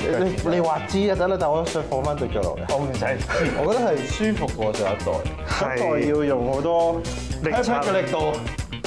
你話知啊，得啦，但我想放翻對腳落嚟。 我唔使知， 我覺得係舒服過上一代，一代要用好多力測嘅力度。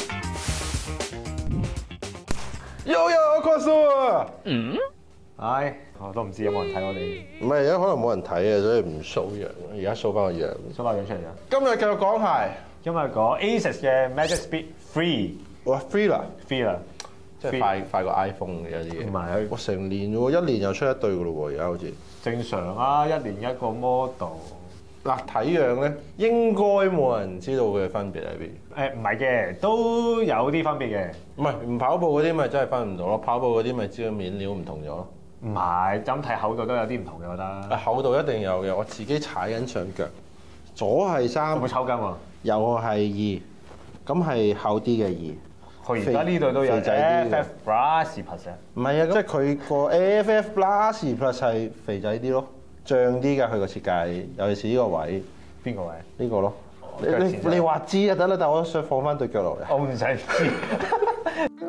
有個 cos 啊！ 唉，我都唔知有冇人睇我哋唔係，而家可能冇人睇啊，所以唔 show 樣。而家 show 翻個樣。 show 翻樣出嚟啊！ 今日繼續講鞋。 今日講 Asics 嘅 Magic Speed Free 哇 ，free 啦， Free 啦， 即係快過 iPhone 嘅有啲嘢。 唔係我成年喎，一年又出一對噶咯喎，而家好似。 正常啊，一年一個 model。 嗱，睇樣咧，應該冇人知道佢嘅分別喺邊。 唔係嘅，都有啲分別嘅。 唔跑步嗰啲咪真係分唔到咯，跑步嗰啲咪知道面料唔同咗咯。 唔係，咁睇厚度都有啲唔同嘅，我覺得。 厚度一定有嘅，我自己踩緊上腳，左係3， 有冇抽筋喎？ 右係2，咁係厚啲嘅2。 佢而家呢度都有肥仔啲嘅 FF Plus Plus 啊。 唔係啊，即係佢個 AFF Plus Plus 係肥仔啲咯，脹啲㗎佢個設計，尤其是呢個位。 邊個位？ 呢個咯。你話知啊，得啦，但我想放翻對腳落嚟。 我唔使知。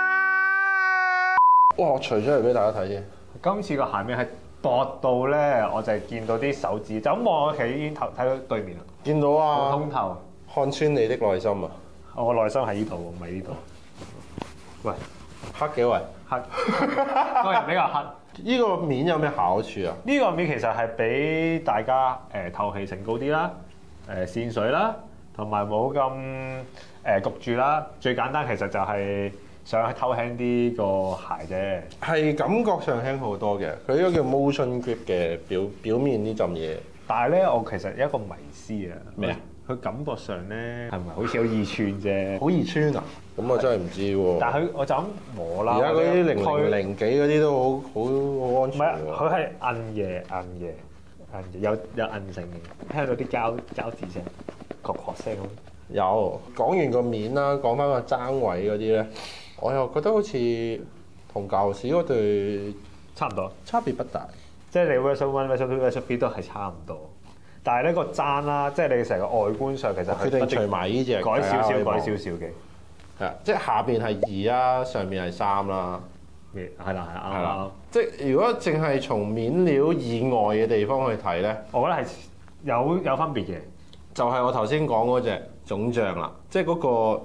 哇！我除出嚟俾大家睇先。 今次個鞋面係薄到咧，我就係見到啲手指，就咁望我其實已經睇到對面啦。 見到啊！ 通透。 看穿你的內心啊！ 我內心喺呢度喎，唔係呢度。喂， 黑幾位？ 黑，個人比較黑。 呢個面有咩好處啊？ 呢個面其實係俾大家透氣性高啲啦，線水啦，同埋冇咁焗住啦。最簡單其實就係想偷輕啲個鞋啫。係感覺上輕好多嘅，佢呢個叫 motion grip 嘅表面呢浸嘢。 但係咧，我其實有一個迷思啊。 咩啊？ 佢感覺上咧係咪好似好易穿啫？ 好易穿啊！咁我真係唔知喎。 但係我就咁摸啦。 而家嗰啲000幾嗰啲都好安全。 唔係啊，佢係硬嘅，有韌性嘅，聽到啲膠紙聲，確聲咁。 有講完個面啦，講翻個踭位嗰啲咧，我又覺得好似同舊時嗰對差唔多， 差別不大。即係你 version 1、version 2、version 3都係差唔多。但係呢個踭啦，即係你成個外觀上其實決定除埋呢隻， 改少少嘅。 係啊，即係下邊係2啦，上邊係3啦。 係啦， 係啦。即係如果淨係從面料以外嘅地方去睇咧， 我覺得係有分別嘅。 就係我頭先講嗰隻腫脹啦，即係嗰個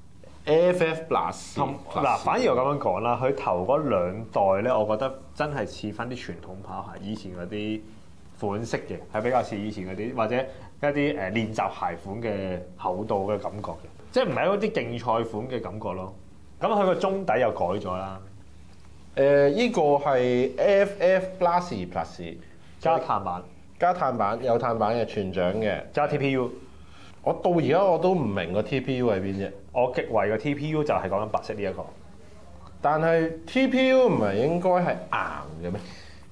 AFF Plus。 嗱，反而我咁樣講啦，佢頭嗰2代咧，我覺得真係似翻啲傳統跑鞋，以前嗰啲款式嘅，係比較似以前嗰啲，或者一啲練習鞋款嘅厚度嘅感覺嘅，即係唔係嗰啲競賽款嘅感覺咯。咁佢個中底又改咗啦。 依個係 AFF Plus 加碳板， 有碳板嘅全掌嘅， 加 TPU。 我到而家我都唔明個 TPU 喺邊啫。 我極為個 TPU 就係講緊白色呢一個。 但係 TPU 唔係應該係硬嘅咩？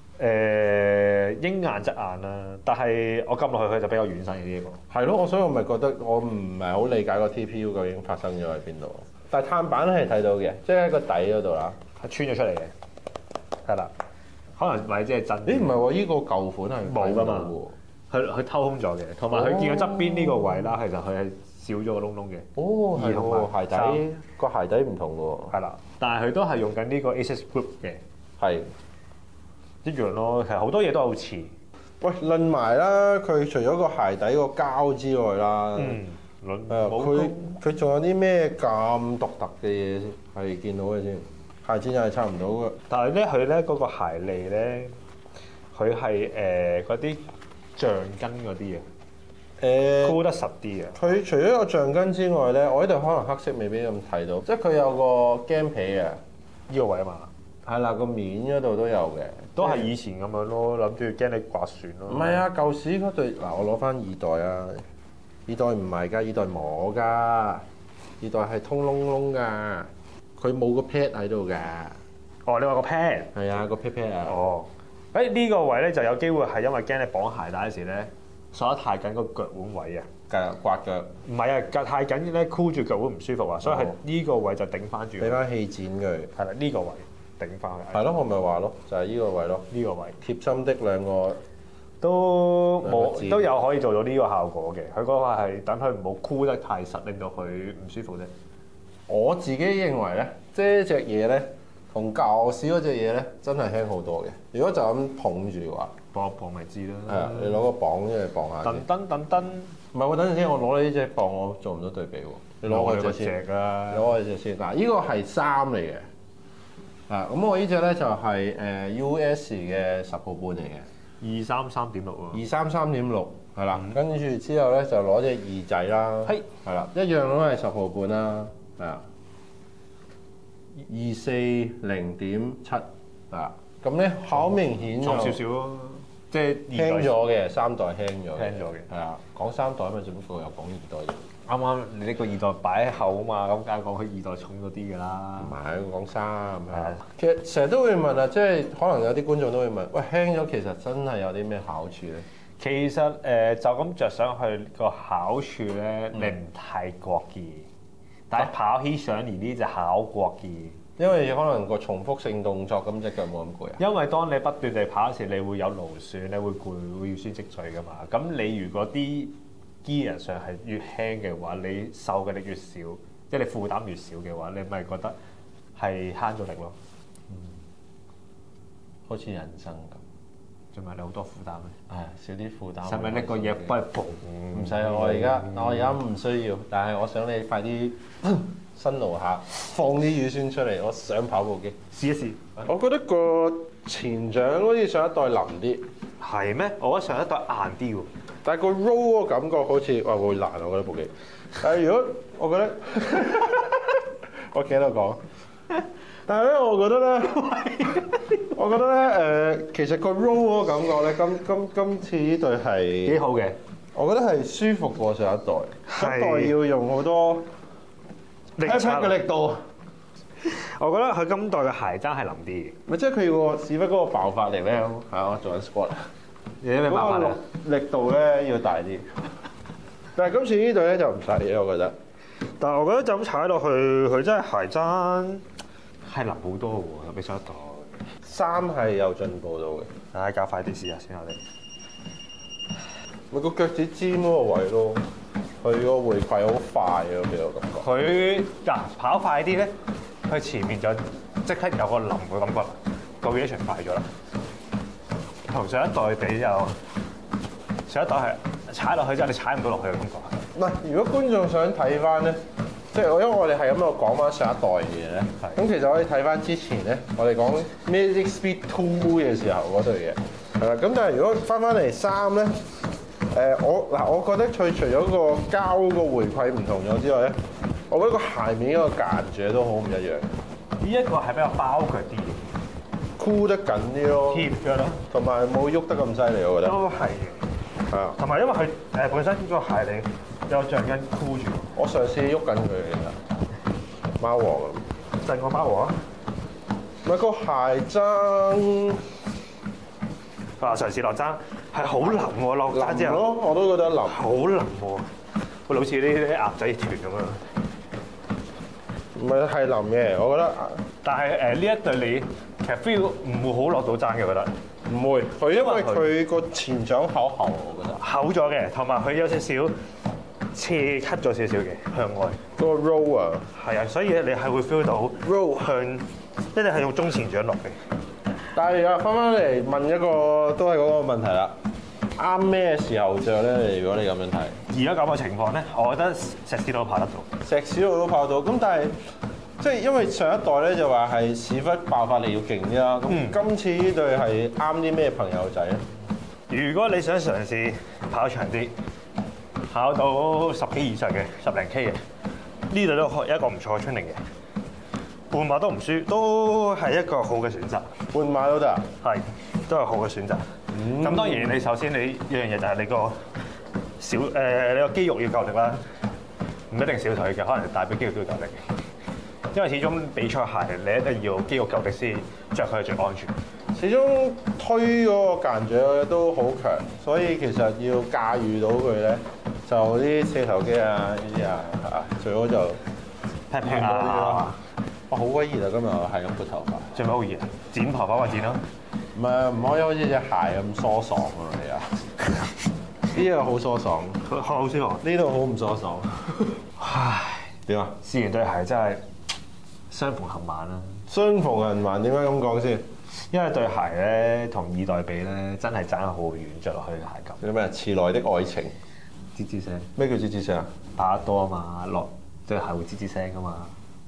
應硬則硬啦，但係我撳落去佢就比較軟身嘅呢一個。 係咯，所以我咪覺得我唔係好理解個 TPU 究竟發生咗喺邊度。但係碳板係睇到嘅，即係喺個底嗰度啦， 係穿咗出嚟嘅，係啦。可能或者即係真。 咦？唔係喎，依個舊款係冇㗎嘛。佢偷空咗嘅，同埋佢見到側邊呢個位啦，其實佢係少咗個窿窿嘅。 哦，係喎，鞋底個鞋底唔同喎。 係啦，但係佢都係用緊呢個 Asics Group 嘅。係。一樣咯，其實好多嘢都好似。 喂，論埋啦，佢除咗個鞋底個膠之外啦，佢仲有啲咩咁獨特嘅嘢先係見到嘅先？鞋墊又係差唔多嘅。但係咧，佢咧嗰個鞋脷咧，佢係嗰啲橡筋嗰啲嘅，箍得實啲嘅。佢除咗個橡筋之外咧，我呢度可能黑色未必咁睇到，即係佢有個膠皮啊，呢個位啊嘛。係啦，個面嗰度都有嘅，都係以前咁樣咯，諗住驚你刮損咯。唔係啊，舊時嗰對嗱，我攞翻2代啊，2代唔係㗎，2代冇㗎，2代係通窿窿㗎，佢冇個 pad 喺度㗎。哦，你話個 pad？係啊，個 pad 啊。哦，呢個位咧就有機會係因為驚你綁鞋帶嗰時咧鎖得太緊個腳腕位啊，刮腳。唔係啊，夾太緊咧箍住腳腕唔舒服啊，所以係呢個位就頂翻住。俾翻氣墊佢。係啦，呢個位。頂翻去，係咯，我咪話咯，就係呢個位咯，呢個位貼心的兩個都有可以做到呢個效果嘅。佢嗰個係等佢唔好箍得太實，令到佢唔舒服啫。我自己認為咧，即係隻嘢咧， 同舊時嗰隻嘢咧，真係輕好多嘅。如果就咁捧住嘅話， 磅一磅咪知啦。 係啊，你攞個磅一嚟磅下。 噔， 唔係喎，等陣先，我攞你呢隻磅，我做唔到對比喎。你攞我隻先。攞我隻先。嗱，呢個係3嚟嘅。咁我呢隻咧就係US 嘅10號半嚟嘅。 233.6喎。 233.6係啦，跟住之後咧就攞隻2仔啦。係啦，一樣都係10號半啦。係啊。240.7啊，咁咧好明顯重少少咯，即係輕咗嘅3代輕咗嘅， 係啊，講3代咪只不過又講2代啫。 啱啱你呢個2代擺喺後啊嘛，咁梗係講佢2代重咗啲㗎啦。 唔係講3係。其實成日都會問啊，即係可能有啲觀眾都會問，喂，輕咗其實真係有啲咩好處咧？ 其實就咁着上去個好處咧，你唔太覺意。但係跑起上嚟呢就好過嘅， 因為可能個重複性動作咁隻腳冇咁攰啊。 因為當你不斷地跑時，你會有勞損，你會攰，會腰酸脊椎噶嘛。咁你如果啲 gear 上係越輕嘅話，你受嘅力越少，即係你負擔越少嘅話，你咪覺得係慳咗力咯。 好似人生咁。 仲有你好多負擔咩？ 少啲負擔。 係咪呢個嘢不係嘣？ 唔使啊！我而家唔需要，但係我想你快啲辛勞下，放啲乳酸出嚟，我想跑步機。 試一試。 我覺得個前掌好似上一代腍啲。 係咩？我覺得上一代硬啲喎。 但係個 roll 個感覺好似會難，我覺得部機。但係如果我覺得，我企喺度講。但係咧，我覺得咧，其實個 roll 嗰個感覺咧，今次呢對係幾好嘅。 我覺得係舒服過上一代。上一代要用好多力嘅力度。 我覺得佢今代嘅鞋踭係腍啲嘅。 咪即係佢個屎忽嗰個爆發力咧，係我做緊 squat。 你有咩爆發力？ 力度咧要大啲。但係今次呢對咧就唔使嘅，我覺得。 但係我覺得就咁踩落去，佢真係鞋踭。係腍好多喎，比上一代。 3係有進步到嘅。 唉，較快啲試下先我哋。 咪個腳趾尖嗰個位咯，佢個回饋好快啊！俾我感覺。 佢跑快啲咧，佢前面就即刻有個腍嘅感覺，個 reaction 快咗啦。同上一代比就，上一代係踩落去之後你踩唔到落去嘅感覺。 唔係，如果觀眾想睇翻咧。即係因為我哋係咁樣講翻上一代嘅嘢咧，咁其實可以睇翻之前咧，我哋講 Magic Speed 2嘅時候嗰對嘢，係啦。咁但係如果翻嚟3咧，我覺得佢除咗個膠個回饋唔同咗之外咧，我覺得個鞋面嗰個間住都好唔一樣。 呢一個係比較包腳啲嘅， 箍得緊啲咯， 貼腳咯， 同埋冇喐得咁犀利，我覺得。 都係嘅， 係啊。同埋因為佢本身呢個鞋你有橡筋箍住。 我嘗試喐緊佢其實，貓王咁。 震個貓王啊！ 咪個鞋踭嘗試落踭係好腍喎，落踭之後我都覺得腍。 好腍喎，好似呢啲鴨仔團咁樣。 唔係係腍嘅，我覺得。 但係呢一對你其實 feel 唔會好落到踭嘅，我覺得。 唔會，佢因為佢個前掌厚，我覺得。厚咗嘅，同埋佢有少少斜 cut 咗少少嘅向外。 個 roll 啊， 係啊，所以你係會 feel 到 roll 向，一定係用中前掌落嘅。 但係啊，翻嚟問一個都係嗰個問題啦。啱咩時候着咧？如果你咁樣睇， 而家咁嘅情況咧，我覺得石屎路都跑得到。 石屎路都跑到，咁但係即係因為上一代咧就話係屎忽爆發力要勁啲啦。咁今次呢對係啱啲咩朋友仔咧？ 如果你想嘗試跑長啲，跑到10幾以上嘅10零 K 嘅，呢度都係一個唔錯嘅 training 嘅。半馬都唔輸，都係一個好嘅選擇。 半馬都得啊？ 係，都係好嘅選擇。咁當然你首先你一樣嘢就係你個你個肌肉要夠力啦，唔一定小腿嘅，可能大髀肌肉都要夠力。因為始終比賽鞋你一定要肌肉夠力先着佢係最安全。 始終推嗰個間踞都好強，所以其實要駕馭到佢咧，就啲四頭肌啊呢啲啊嚇，最好就劈劈啊！ 哇，好鬼熱啊！今日係咁撥頭髮， 做咩好熱啊？剪頭髮咪剪咯。 唔係唔可以好似隻鞋咁疏爽啊！你啊，呢個好疏爽， 好舒服。 呢度好唔疏爽。 唉， 點啊？ 試完對鞋真係相逢恨晚啦。 相逢恨晚，點解咁講先？ 因為對鞋咧同二代比咧，真係爭好遠，着落去嘅鞋感。 有咩？遲來的愛情， 吱吱聲。 咩叫吱吱聲啊？ 打得多啊嘛，落對鞋會吱吱聲噶嘛。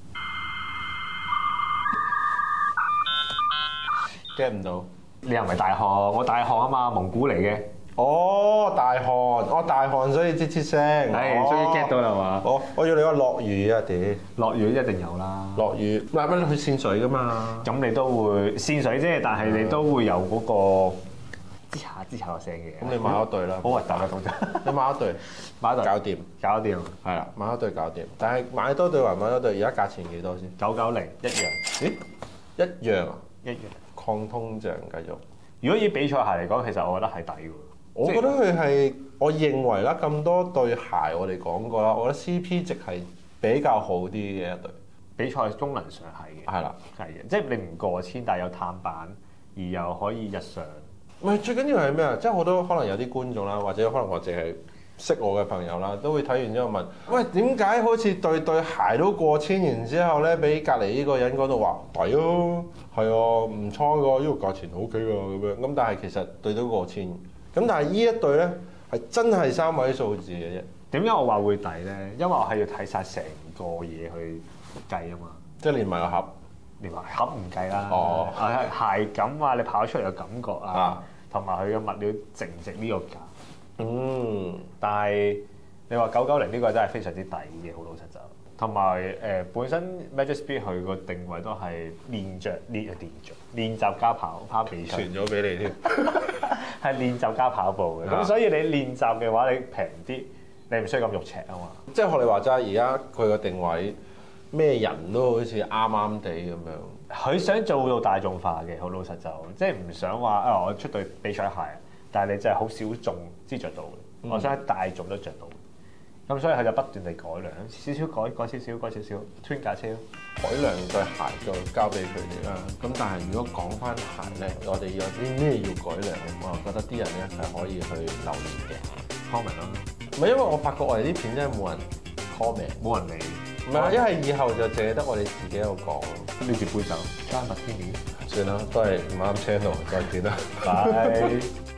get 唔到？ 你又唔係大漢，我大漢啊嘛，蒙古嚟嘅。 哦，大漢，大漢，所以吱吱聲。 係，終於 get 到啦嘛。 我要你話落雨啊，屌！ 落雨一定有啦。 落雨，唔係乜去線水噶嘛？ 咁你都會線水啫，但係你都會有嗰個吱下個聲嘅。 咁你買一對啦。好核突啊，動作！你買一對， 買一對。 搞掂， 搞掂。 係啦，買一對搞掂。但係買多對還買多對，而家價錢幾多先 ？990一樣。 咦？一樣啊？ 一樣。 抗通脹繼續。 如果以比賽鞋嚟講，其實我覺得係抵喎。 我覺得佢係，我認為啦，咁多對鞋我哋講過啦，我覺得 CP 值係比較好啲嘅一對。 比賽功能上係嘅。 係啦， 係嘅，即係你唔過千，但係有碳板，而又可以日常。 唔係最緊要係咩啊？即係好多可能有啲觀眾啦，或者可能我淨係識我嘅朋友啦，都會睇完之後問：喂，點解好似對鞋都過千，然之後咧，俾隔離呢個人講到話抵咯，係啊，唔錯㗎，呢個價錢 OK 㗎咁樣。咁但係其實對到過千。咁但係呢一對咧係真係3位數字嘅啫。 點解我話會抵咧？因為我係要睇晒成個嘢去計啊嘛。 即係連埋個盒， 連埋盒唔計啦。 哦， 鞋感啊，你跑出嚟嘅感覺啊，同埋佢嘅物料值唔值呢個價？但係你話990呢個真係非常之抵嘅，好老實就。同埋本身 Magic Speed 佢個定位都係練習加跑比賽。 傳咗俾你添。 係練習加跑步嘅，咁所以你練習嘅話，你平啲，你唔需要咁肉赤啊嘛。 即係學你話齋，而家佢個定位咩人都好似啱啱地咁樣。 佢想做到大眾化嘅，好老實就，即係唔想話啊我出對比賽鞋，但係你真係好小眾先着到嘅。我想大眾都着到。咁所以佢就不斷地改良，少少改少少 ，twin 架車。 改良對鞋就交俾佢哋啦。咁但係如果講翻鞋咧，我哋有啲咩要改良咧？我又覺得啲人咧係可以去留言嘅 comment 啦。 唔係因為我發覺我哋啲片真係冇人 comment， 冇人理。 唔係，一係以後就淨係得我哋自己喺度講。 呢支杯酒加麥天尼， 算啦，都係唔啱 channel，再見啦。 拜。